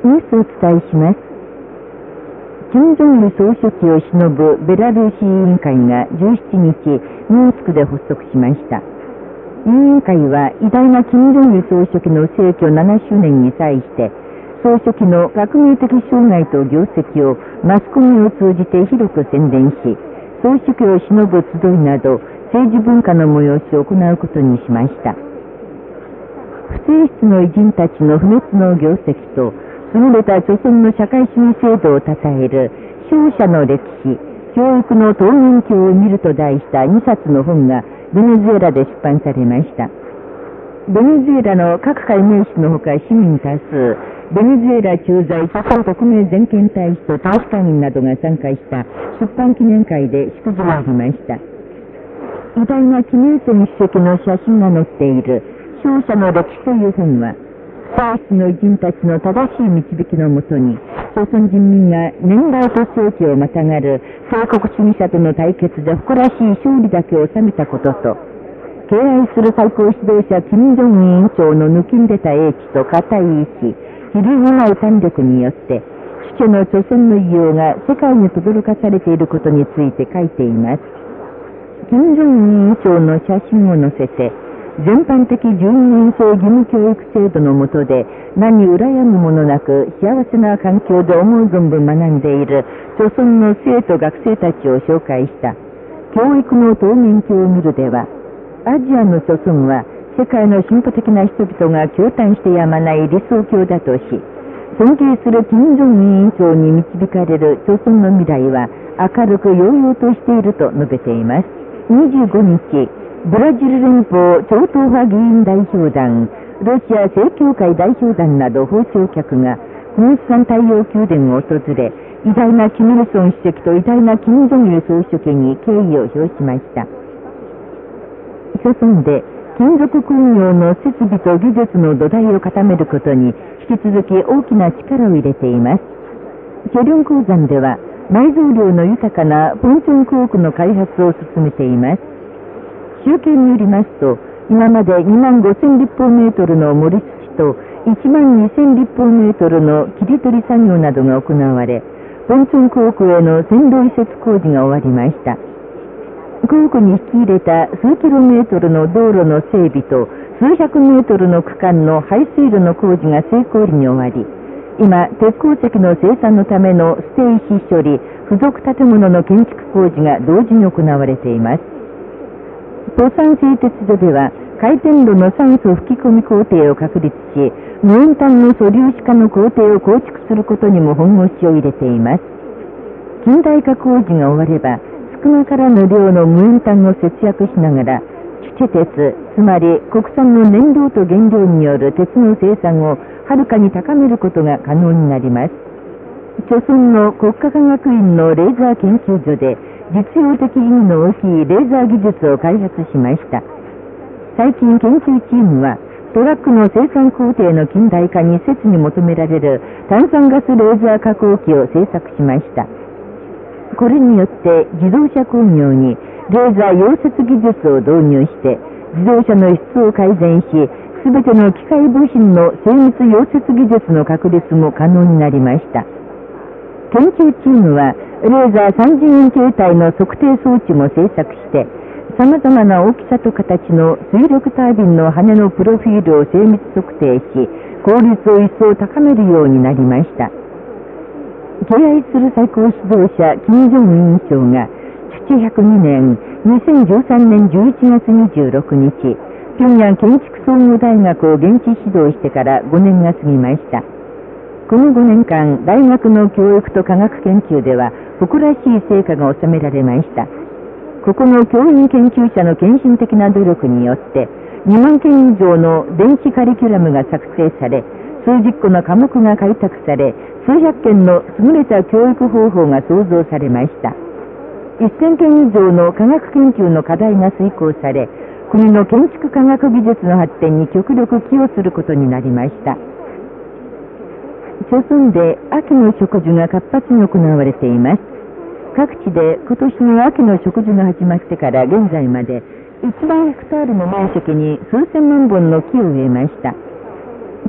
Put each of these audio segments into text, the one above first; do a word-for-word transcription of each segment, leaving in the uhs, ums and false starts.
ニュースをお伝えします。金正日総書記を偲ぶベラルーシ委員会がじゅうしちにち、ミンスクで発足しました。委員会は偉大な金正日総書記の逝去ななしゅうねんに際して、総書記の革命的生涯と業績をマスコミを通じて広く宣伝し、総書記を偲ぶ集いなど政治文化の催しを行うことにしました。不正室の偉人たちの不滅の業績と、優れた著存の社会主義制度を称える勝者の歴史、教育の桃源郷を見ると題したにさつの本がベネズエラで出版されました。ベネズエラの各界名士のほか市民多数、ベネズエラ駐在朝鮮国名全権大使と大使館員などが参加した出版記念会で祝辞がありました。偉大な金日成主席の写真が載っている勝者の歴史という本は、不正室の偉人たちの正しい導きのもとに、朝鮮人民が年代と世紀をまたがる帝国主義者との対決で誇らしい勝利だけを収めたことと、敬愛する最高指導者金正恩委員長の抜きんでた英知と固い意志、比類のない胆力によって、主家の朝鮮の異様が世界に轟かされていることについて書いています。金正恩委員長の写真を載せて、全般的じゅうにねんせい義務教育制度の下で何羨むものなく幸せな環境で思う存分学んでいる朝鮮の生徒学生たちを紹介した教育の桃源郷を見るでは、アジアの朝鮮は世界の進歩的な人々が驚嘆してやまない理想郷だとし、尊敬する金正恩委員長に導かれる朝鮮の未来は明るく揚々としていると述べています。にじゅうごにち、ブラジル連邦超党派議員代表団、ロシア正教会代表団など訪朝客が本山太陽宮殿を訪れ、偉大なキム・イルソン主席と偉大な金正日総書記に敬意を表しました。朝鮮で金属工業の設備と技術の土台を固めることに引き続き大きな力を入れています。チョリョン鉱山では埋蔵量の豊かなポンチョン鉱区の開発を進めています。集計によりますと、今までにまんごせんりっぽうメートルの盛り土といちまんにせんりっぽうメートルの切り取り作業などが行われ、ポンチョン鉱区への線路移設工事が終わりました。鉱区に引き入れた数キロメートルの道路の整備と数百メートルの区間の排水路の工事が成功裏に終わり、今、鉄鉱石の生産のための捨て石処理、付属建物の建築工事が同時に行われています。ポサン製鉄所では、回転炉の酸素吹き込み工程を確立し、無塩炭の素粒子化の工程を構築することにも本腰を入れています。近代化工事が終われば、少なからぬ量の無塩炭を節約しながら、チュチェ鉄、つまり国産の燃料と原料による鉄の生産をはるかに高めることが可能になります。朝鮮の国家科学院のレーザー研究所で実用的意義の大きいレーザー技術を開発しました。最近研究チームはトラックの生産工程の近代化に切に求められる炭酸ガスレーザー加工機を製作しました。これによって自動車工業にレーザー溶接技術を導入して自動車の質を改善し、すべての機械部品の精密溶接技術の確立も可能になりました。研究チームはレーザー三次元形態の測定装置も製作して、様々な大きさと形の水力タービンの羽のプロフィールを精密測定し、効率を一層高めるようになりました。敬愛する最高指導者金正恩委員長が父ひゃくにねんにせんじゅうさんねんじゅういちがつにじゅうろくにち、平壌建築総合大学を現地指導してからごねんが過ぎました。このごねんかん、大学の教育と科学研究では誇らしい成果が収められました。ここの教員研究者の献身的な努力によってにまんけん以上の電子カリキュラムが作成され、数十個の科目が開拓され、数百件の優れた教育方法が創造されました。せんけん以上の科学研究の課題が遂行され、国の建築科学技術の発展に極力寄与することになりました。朝鮮で秋の植樹が活発に行われています。各地で今年の秋の植樹が始まってから現在までいちまんヘクタールの面積に数千万本の木を植えました。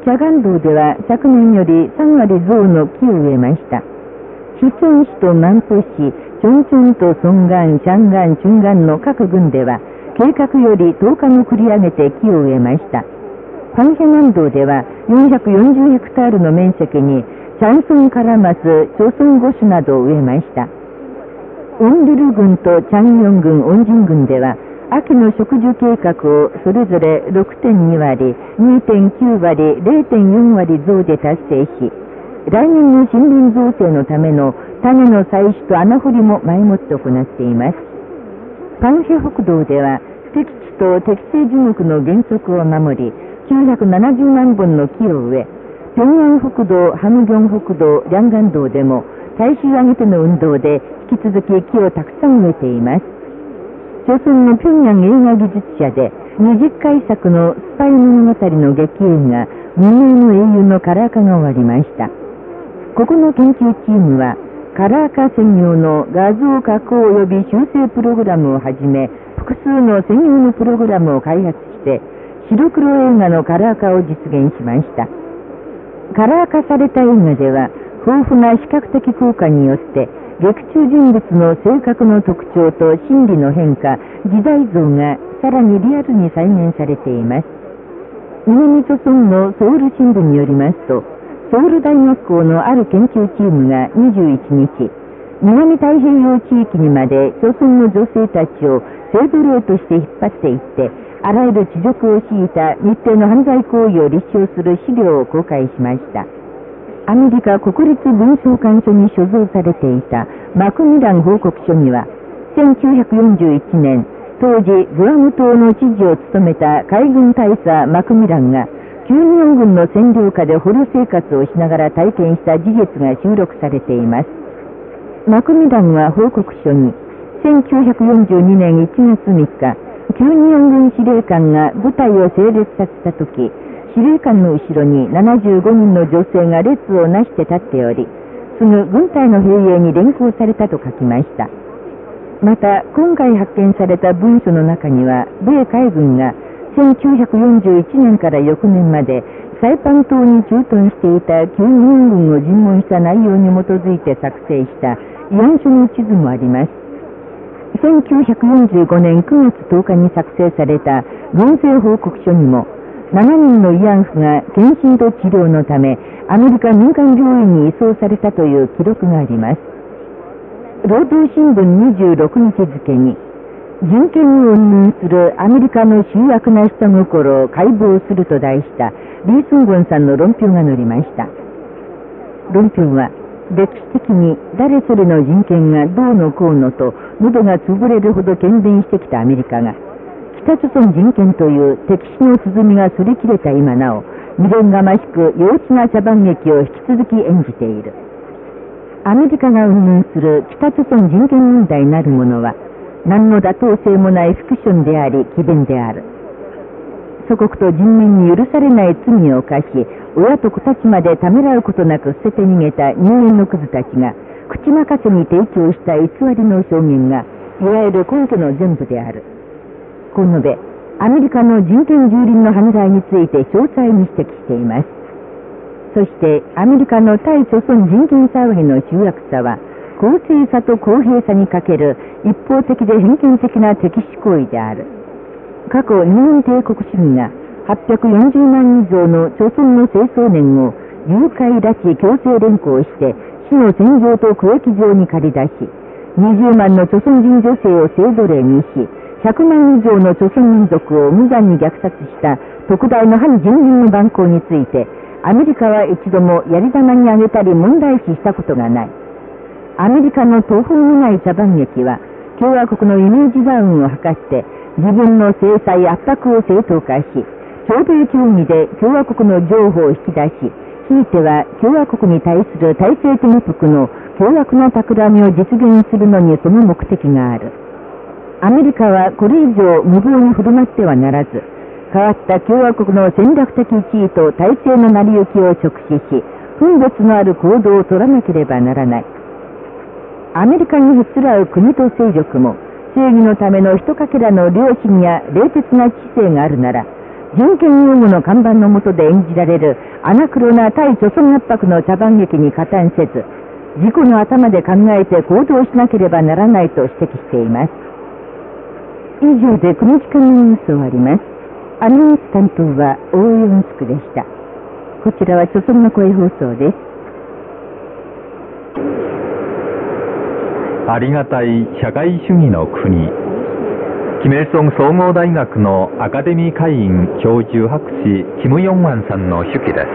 チャガン道では昨年よりさんわり増の木を植えました。シチョン市と南浦市、チョンチョンとソンガン、シャンガン、チュンガンの各郡では、計画よりとおかも繰り上げて木を植えました。ファンヘ南道ではよんひゃくよんじゅうヘクタールの面積に、チャンソンカラマス、チョソンゴシュなどを植えました。オンリル郡とチャンヨン郡、オンジン郡では、秋の植樹計画をそれぞれ ろくてんに 割、にてんきゅう 割、れいてんよん 割増で達成し、来年の森林造成のための種の採取と穴掘りも前もって行っています。パンヘ北道では、適地と適正樹木の原則を守り、きゅうひゃくななじゅうまんぼんの木を植え、平安北道、ハムギョン北道、リャンガン道でも、大衆挙げての運動で引き続き木をたくさん植えています。朝鮮の平壌映画技術社でにじゅっかいさくのスパイ物語の劇映画、無名の英雄のカラー化が終わりました。ここの研究チームは、カラー化専用の画像加工及び修正プログラムをはじめ、複数の専用のプログラムを開発して、白黒映画のカラー化を実現しました。カラー化された映画では、豊富な視覚的効果によって、劇中人物の性格の特徴と心理の変化、時代像がさらにリアルに再現されています。南朝村のソウル新聞によりますと、ソウル大学校のある研究チームがにじゅういちにち、南太平洋地域にまで朝鮮の女性たちを性奴隷として引っ張っていって、あらゆる恥辱を強いた日程の犯罪行為を立証する資料を公開しました。アメリカ国立文書館所に所蔵されていたマクミラン報告書には、せんきゅうひゃくよんじゅういちねん、当時グアム島の知事を務めた海軍大佐マクミランが、きゅうじゅうよんぐんの占領下で捕虜生活をしながら体験した事実が収録されています。マクミランは報告書に、せんきゅうひゃくよんじゅうにねんいちがつみっか、きゅうじゅうよんぐん司令官が部隊を整列させたとき、司令官の後ろにななじゅうごにんの女性が列をなして立っており、すぐ軍隊の兵営に連行されたと書きました。また、今回発見された文書の中には、米海軍がせんきゅうひゃくよんじゅういちねんから翌年まで、サイパン島に駐屯していたきゅうじゅうよんぐんを尋問した内容に基づいて作成した慰安書の地図もあります。せんきゅうひゃくよんじゅうごねんくがつとおかに作成された軍政報告書にも、ななにんの慰安婦が検診と治療のためアメリカ民間病院に移送されたという記録があります。労働新聞にじゅうろくにち付に、人権を云々するアメリカの醜悪な下心を解剖すると題したリー・スンゴンさんの論評が載りました。論評は、歴史的に誰それの人権がどうのこうのと喉が潰れるほど喧伝してきたアメリカが、北朝鮮人権という敵視の鼓が擦り切れた今なお、未練がましく幼稚な茶番劇を引き続き演じている。アメリカが云々する北朝鮮人権問題なるものは、何の妥当性もないフィクションであり、詭弁である。祖国と人民に許されない罪を犯し、親と子たちまでためらうことなく捨てて逃げた人間のクズたちが、口任せに提供した偽りの証言が、いわゆる根拠の全部である。こう述べ、アメリカの人権蹂躙の犯罪について詳細に指摘しています。そして、アメリカの対朝鮮人権騒ぎの集約さは、公正さと公平さに欠ける一方的で偏見的な敵視行為である。過去日本帝国主義がはっぴゃくよんじゅうまん以上の朝鮮の青少年を誘拐拉致強制連行して死の戦場と区役場に駆り出し、にじゅうまんの朝鮮人女性を性奴隷にし、ひゃくまん以上の朝鮮民族を無残に虐殺した特大の反人民の蛮行について、アメリカは一度もやり玉に挙げたり問題視したことがない。アメリカの途方もない茶番劇は、共和国のイメージダウンを図って、自分の制裁圧迫を正当化し、朝米協議で共和国の譲歩を引き出し、ひいては共和国に対する体制転覆の凶悪な企みを実現するのにその目的がある。アメリカはこれ以上無謀に振る舞ってはならず、変わった共和国の戦略的地位と体制の成り行きを直視し、分別のある行動を取らなければならない。アメリカにへつらう国と勢力も、正義のための一かけらの良心や冷徹な知性があるなら、 人権擁護の看板の下で演じられるアナクロな対貯村圧迫の茶番劇に加担せず、自己の頭で考えて行動しなければならないと指摘しています。以上でこの時間のニュースを終わります。アナウンス担当は大四スクでした。こちらは貯村の声放送です。 ありがたい社会主義の国、キメルソン総合大学のアカデミー会員教授博士キム・ヨンワンさんの手記です。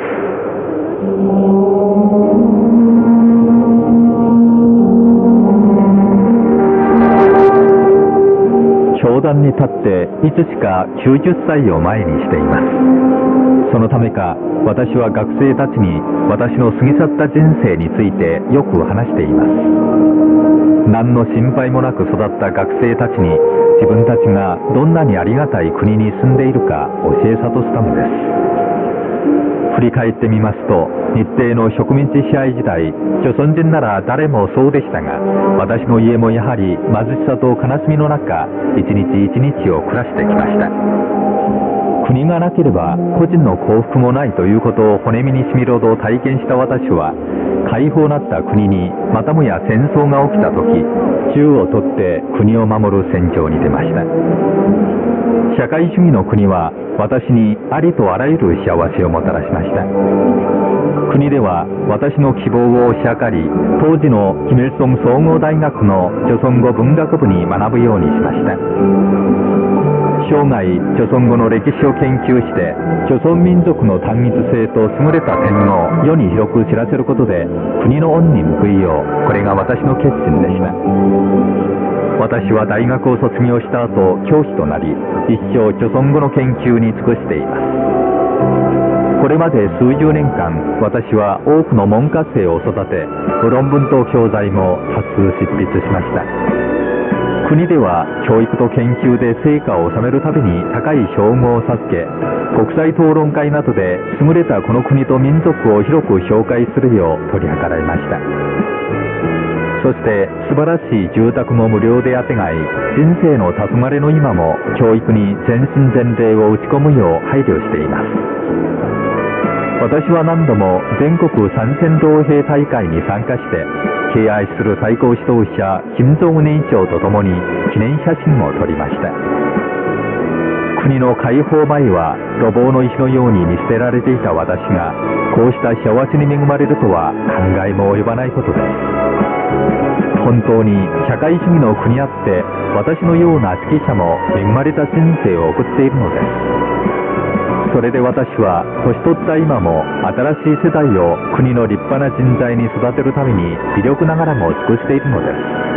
教壇に立っていつしかきゅうじゅっさいを前にしています。そのためか私は学生たちに私の過ぎ去った人生についてよく話しています。何の心配もなく育った学生たちに自分たちがどんなにありがたい国に住んでいるか教え諭すためです。振り返ってみますと、日帝の植民地支配時代、朝鮮人なら誰もそうでしたが、私の家もやはり貧しさと悲しみの中、一日一日を暮らしてきました。国がなければ個人の幸福もないということを骨身にしみるほど体験した私は、解放なった国にまたもや戦争が起きた時、銃を取って国を守る戦場に出ました。社会主義の国は私にありとあらゆる幸せをもたらしました。国では私の希望を推し量り、当時のキメルソン総合大学の朝鮮語文学部に学ぶようにしました。生涯朝鮮語の歴史を研究して、朝鮮民族の単一性と優れた点を世に広く知らせることで国の恩に報いよう、これが私の決心でした。私は大学を卒業した後、教師となり、一生朝鮮語の研究に尽くしています。これまで数十年間、私は多くの門下生を育て、論文と教材も多数執筆しました。国では教育と研究で成果を収めるために高い称号を授け、国際討論会などで優れたこの国と民族を広く紹介するよう取り計らいました。そして素晴らしい住宅も無料であてがい、人生の黄昏の今も教育に全身全霊を打ち込むよう配慮しています。私は何度も全国参戦同兵大会に参加して、敬愛する最高指導者金正恩委員長と共に記念写真を撮りました。国の解放前は路傍の石のように見捨てられていた私が、こうした幸せに恵まれるとは考えも及ばないことです。本当に社会主義の国あって、私のような指揮者も恵まれた人生を送っているのです。それで私は年取った今も新しい世代を国の立派な人材に育てるために微力ながらも尽くしているのです。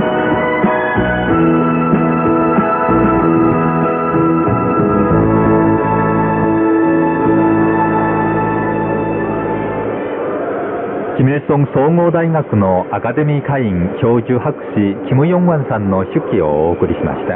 キメルソン総合大学のアカデミー会員教授博士キム・ヨンワンさんの手記をお送りしました。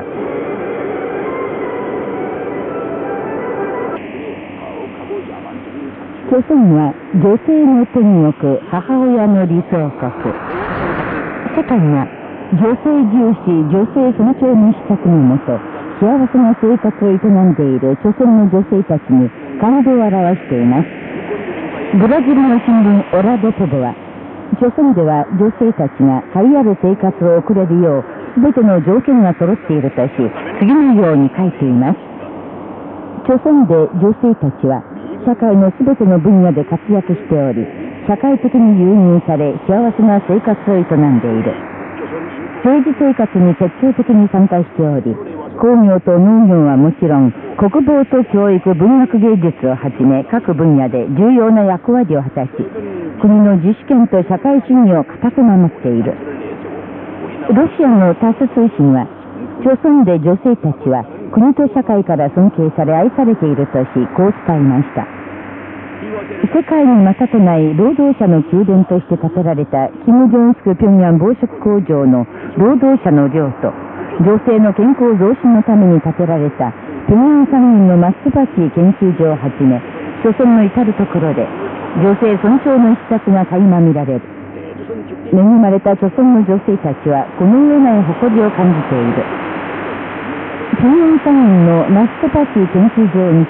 朝鮮は女性の天国、母親の理想国。世界が女性重視、女性尊重の施策のもと、幸せな生活を営んでいる朝鮮の女性たちに感動を表しています。ブラジルの新聞オラデトボは、朝鮮では女性たちが栄えある生活を送れるよう、すべての条件が揃っているとし、次のように書いています。朝鮮で女性たちは、社会のすべての分野で活躍しており、社会的に優遇され幸せな生活を営んでいる。政治生活に徹底的に参加しており、工業と農業はもちろん、国防と教育、文学芸術をはじめ各分野で重要な役割を果たし、国の自主権と社会主義を固く守っている。ロシアのタス通信は、朝鮮で女性たちは国と社会から尊敬され愛されているとし、こう伝えました。世界にまたとない労働者の宮殿として建てられたキム・ジョンスク平壌紡織工場の労働者の寮と、女性の健康増進のために建てられた平壌産院のマストバシー研究所をはじめ、朝鮮の至るところで女性尊重の施策が垣間見られる。恵まれた朝鮮の女性たちはこの上ない誇りを感じている。平壌産院のマストバシー研究所を見た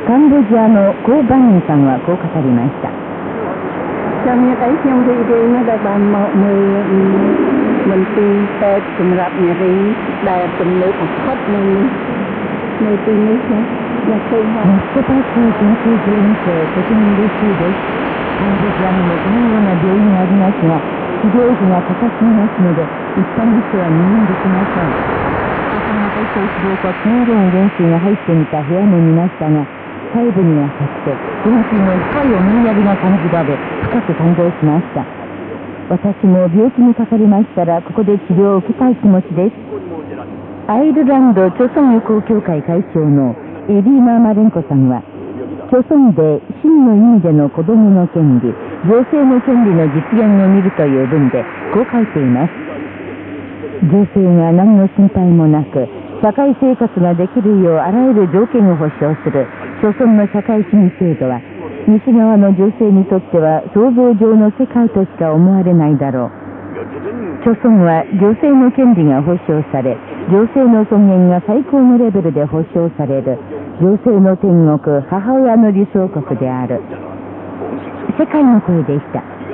カンボジアのコー・バンニンさんはこう語りました。 ចាំអ្នកឯងខ្ញុំរីករាយណាស់ដែលបានមកមើលមន្ទីរពេទ្យសម្រាប់នារីដែលទំនើបបំផុតនៅនៅទីនេះណាខ្ញុំឃើញថាモスクワ中研究所にてとても嬉しいです。カンボジアにもこのような病院がありますが、治療費が高すぎますので、一般の人は入院できません。私たちの治療科研究が入ってみた部屋も見ましたが、細部にわたって研究の深い思いやりが感じられ、深く感動しました。私も病気にかかりましたら、ここで治療を受けたい気持ちです。アイルランド著村友好協会会長のエリーナ・マレンコさんは、著村で真の意味での子供の権利、女性の権利の実現を見るという文でこう書いています。女性が何の心配もなく社会生活ができるようあらゆる条件を保障する著村の社会主義制度は、西側の女性にとっては想像上の世界としか思われないだろう。著村は女性の権利が保障され、女性の尊厳が最高のレベルで保障される女性の天国、母親の理想国である。世界の声でした。